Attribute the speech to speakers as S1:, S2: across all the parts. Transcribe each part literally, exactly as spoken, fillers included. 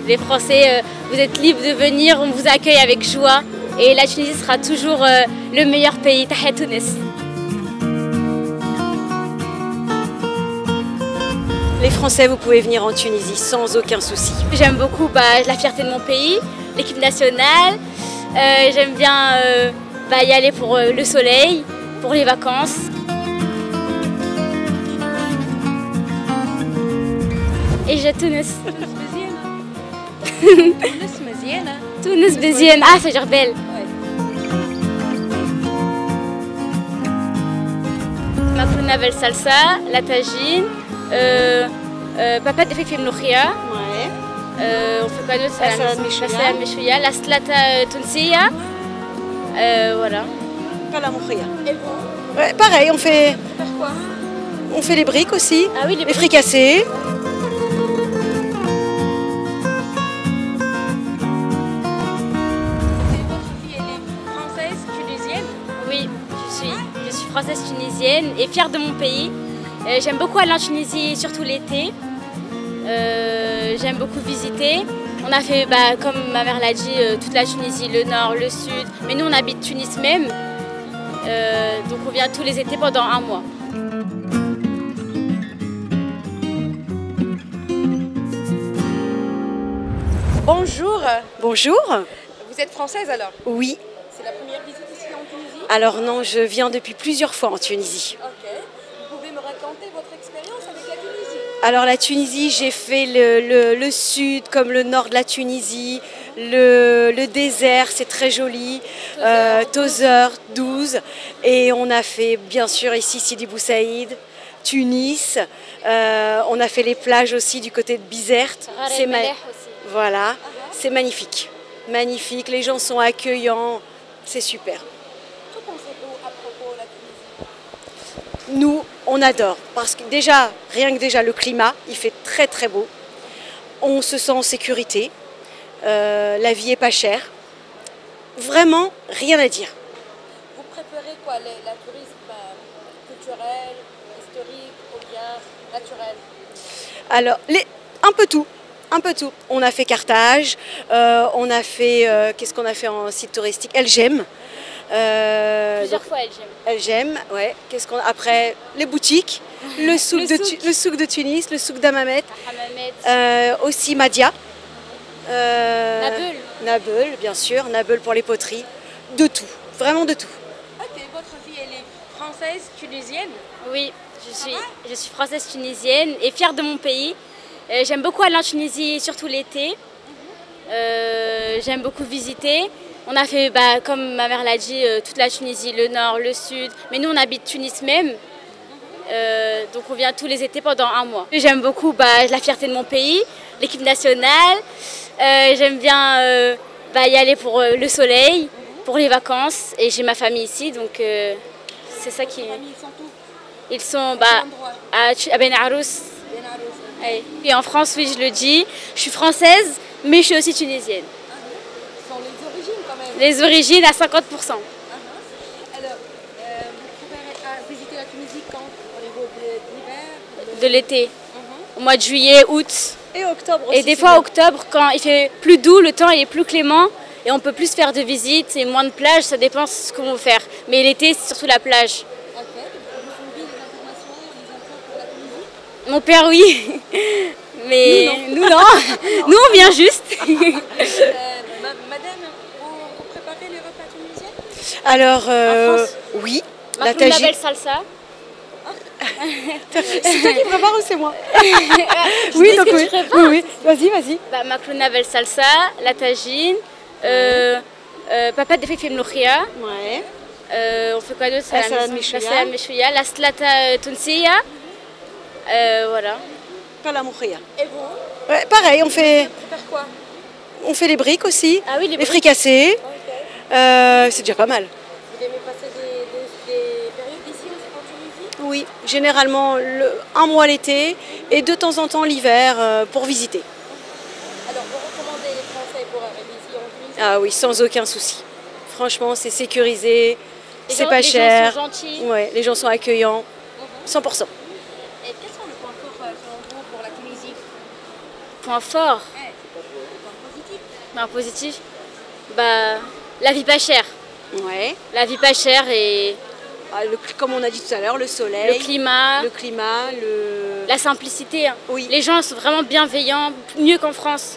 S1: Les Français, euh, vous êtes libres de venir, on vous accueille avec joie. Et la Tunisie sera toujours euh, le meilleur pays. Tahia Tunis.
S2: Les Français, vous pouvez venir en Tunisie sans aucun souci.
S1: J'aime beaucoup bah, la fierté de mon pays, l'équipe nationale. Euh, J'aime bien euh, bah, y aller pour euh, le soleil, pour les vacances. Et j'ai Tunis. Tunis Bézienne. Ah, c'est genre belle. Makrona bel salsa, la tagine, euh, euh, papa de fifim mloukhia.
S2: Ouais.
S1: Euh, on fait quoi d'autre?
S2: La salade meshouya.
S1: La salade meshouya, la slata tunsiya. Euh, voilà.
S2: Kala moukhia. Ouais, pareil, on fait.
S1: Pourquoi?
S2: On fait les briques aussi.
S1: Ah oui, les,
S2: les fricassés.
S1: Oui, je suis, je suis française tunisienne et fière de mon pays. Euh, J'aime beaucoup aller en Tunisie, surtout l'été. Euh, J'aime beaucoup visiter. On a fait, bah, comme ma mère l'a dit, euh, toute la Tunisie, le nord, le sud. Mais nous, on habite Tunis même. Euh, donc on vient tous les étés pendant un mois.
S3: Bonjour.
S2: Bonjour.
S3: Vous êtes française alors?
S2: Oui.
S3: C'est la première visite ici en Tunisie?
S2: Alors non, je viens depuis plusieurs fois en Tunisie.
S3: Ok. Vous pouvez me raconter votre expérience avec la Tunisie?
S2: Alors la Tunisie, j'ai fait le, le, le sud comme le nord de la Tunisie, le, le désert, c'est très joli, euh, Tozeur, douze, et on a fait bien sûr ici Sidi Bou Saïd, Tunis, euh, on a fait les plages aussi du côté de Bizerte. C'est ma... Voilà, uh-huh. C'est magnifique, magnifique, les gens sont accueillants, c'est super.
S3: Que pensez-vous à propos de la Tunisie?
S2: Nous, on adore, parce que déjà, rien que déjà le climat, il fait très très beau. On se sent en sécurité, euh, la vie est pas chère. Vraiment, rien à dire.
S3: Vous préférez quoi, les, la tourisme euh, culturel, historique ou bien naturel?
S2: Alors, les, un peu tout. Un peu tout. On a fait Carthage, euh, on a fait, euh, qu'est-ce qu'on a fait en site touristique? El Jem.
S1: Euh, Plusieurs donc, fois El Jem.
S2: El Jem, ouais. Qu'est-ce qu'on après les boutiques, le souk, le, de, souk. le souk de Tunis, le souk d'Hammamet, euh, aussi Madia,
S1: euh, Nabeul.
S2: Nabeul, bien sûr, Nabeul pour les poteries, de tout, vraiment de tout.
S3: Ok, votre fille elle est française, tunisienne?
S1: Oui, je suis, je suis française tunisienne et fière de mon pays. Euh, J'aime beaucoup aller en Tunisie, surtout l'été. Euh, J'aime beaucoup visiter. On a fait, bah, comme ma mère l'a dit, euh, toute la Tunisie, le nord, le sud. Mais nous, on habite Tunis même. Euh, donc on vient tous les étés pendant un mois. J'aime beaucoup bah, la fierté de mon pays, l'équipe nationale. Euh, J'aime bien euh, bah, y aller pour euh, le soleil, pour les vacances. Et j'ai ma famille ici, donc euh, c'est ça qui...
S3: Ils sont où?
S1: Ils sont bah, à, à Ben Arous. Et en France, oui, je le dis, je suis française, mais je suis aussi tunisienne.
S3: Ce sont les origines quand même?
S1: Les origines à cinquante pour cent.
S3: Uh-huh. Alors, euh, vous pouvez visiter la Tunisie quand? Au niveau de l'hiver?
S1: De l'été.
S3: Uh-huh.
S1: Au mois de juillet, août.
S2: Et octobre aussi.
S1: Et des fois, octobre, quand il fait plus doux, le temps il est plus clément. Et on peut plus faire de visites et moins de plages, ça dépend de ce qu'on veut faire. Mais l'été, c'est surtout la plage.
S3: Ok. Vous suivez les informations, les infos pour la Tunisie?
S1: Mon père, oui. Mais
S2: nous, non.
S1: Nous, non. Nous, on vient juste.
S3: euh, ma, madame, vous, vous préparez les repas tunisiens?
S2: Alors, euh, oui.
S1: La tagine. La salsa.
S2: C'est toi qui prépare ou c'est moi? Oui, donc oui. oui, oui. Vas-y, vas-y.
S1: Bah, makrona bel salsa, la tagine, euh, euh, papa de fifim mloukhia.
S2: Ouais.
S1: Euh, on fait quoi d'autre?
S2: La salade meshouya.
S1: La slata tunsiya. Euh, voilà.
S2: Kala moukhia.
S3: Et vous?
S2: Ouais, pareil, on fait.
S3: Faire quoi?
S2: On fait les briques aussi.
S1: Ah oui, les,
S2: les fricassés.
S3: Okay.
S2: Euh, c'est déjà pas mal.
S3: Vous aimez passer des, des, des périodes ici en Tunisie?
S2: Oui, généralement le, un mois l'été et de temps en temps l'hiver euh, pour visiter.
S3: Alors, vous recommandez les Français pour arriver ici en Tunisie?
S2: Ah oui, sans aucun souci. Franchement, c'est sécurisé, c'est
S1: gens,
S2: pas
S1: les
S2: cher.
S1: Les gens sont gentils.
S2: Ouais, les gens sont accueillants,
S3: uh-huh.
S2: cent pour cent.
S3: Et quels sont les points forts selon vous pour la Tunisie?
S1: Point fort.
S3: Ouais.
S1: Ben, positif, bah, la vie pas chère.
S2: Ouais.
S1: La vie pas chère et
S2: Ah, le- comme on a dit tout à l'heure, le soleil,
S1: le climat,
S2: le climat, le...
S1: la simplicité. Hein.
S2: Oui.
S1: Les gens sont vraiment bienveillants, mieux qu'en France.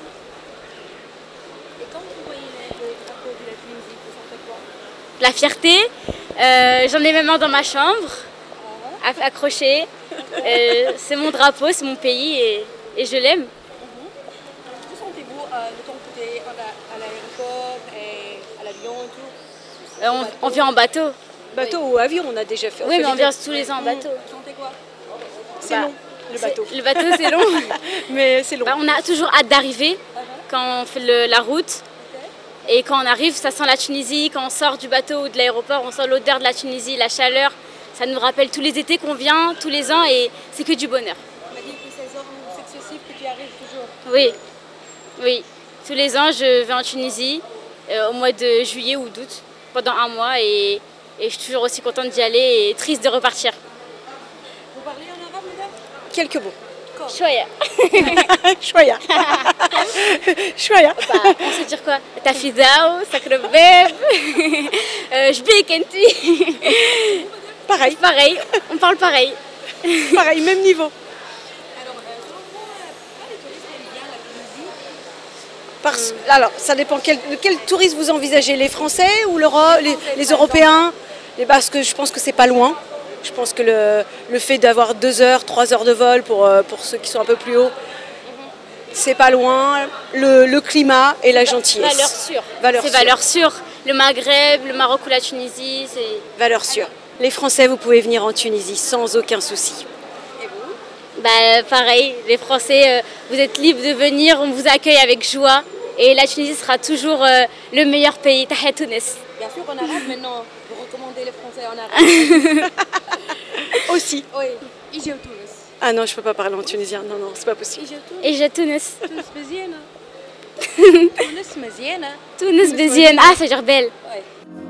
S3: Et quand vous voyez le drapeau de la Tunisie, vous sentez quoi?
S1: La fierté, euh, j'en ai même un dans ma chambre, aff- accroché. Euh, c'est mon drapeau, c'est mon pays et, et je l'aime.
S3: Que sentez-vous euh, le temps que vous êtes à la- à l'aéroport et à l'avion et tout?
S1: Euh, on, on vient en bateau.
S2: Bateau ou avion, on a déjà fait.
S1: Oui,
S2: fait
S1: mais on
S2: les
S1: vient
S2: deux.
S1: tous les ans en bateau.
S3: Vous sentez quoi?
S2: C'est
S1: Bah,
S2: long, le
S1: C'est-
S2: bateau.
S1: Le bateau, c'est long.
S2: Mais c'est long.
S1: Bah, on a toujours hâte d'arriver quand on fait le- la route. Et quand on arrive, ça sent la Tunisie. Quand on sort du bateau ou de l'aéroport, on sent l'odeur de la Tunisie, la chaleur. Ça nous rappelle tous les étés qu'on vient, tous les ans, et c'est que du bonheur.
S3: On m'a dit que ces heures successives que tu arrives toujours.
S1: Oui, oui. Tous les ans, je vais en Tunisie euh, au mois de juillet ou d'août, pendant un mois, et, et je suis toujours aussi contente d'y aller et triste de repartir.
S3: Vous parlez en arabe, madame?
S2: Quelques mots.
S1: Choya.
S2: Chouaya. Chouaya.
S1: Bah, on sait dire quoi? Tafidao, Sakrobeb, Jbik, Enti.
S2: Pareil,
S1: Pareil, on parle pareil.
S2: pareil, même niveau.
S3: Alors, euh, selon vous, euh, pourquoi les touristes aiment bien la Tunisie?
S2: Parce- Alors, ça dépend quel, de quel tourisme vous envisagez, les Français ou l'Europe, les, les Européens? Et parce que je pense que c'est pas loin. Je pense que le, le fait d'avoir deux heures, trois heures de vol pour, euh, pour ceux qui sont un peu plus hauts, c'est pas loin. Le, le climat et la gentillesse.
S1: Valeur sûre.
S2: Valeur
S1: C'est
S2: sûre.
S1: valeur sûre. Le Maghreb, le Maroc ou la Tunisie, c'est.
S2: Valeur sûre. Les Français, vous pouvez venir en Tunisie sans aucun souci.
S3: Et vous?
S1: Bah, pareil, les Français, euh, vous êtes libres de venir, on vous accueille avec joie. Et la Tunisie sera toujours euh, le meilleur pays. Tahia Tunis.
S3: Bien sûr en arabe maintenant. Vous recommandez les Français en arabe?
S2: Aussi.
S3: Oui. Iji ou Tunis?
S2: Ah non, je peux pas parler en tunisien. Non, non, c'est pas possible.
S3: Iji ou Tunis?
S1: Et j'ai Tunis.
S3: Tunis مزيانة. Tunis مزيانة.
S1: Tunis, Bézienne. Ah, ça veut dire belle.
S3: Ouais.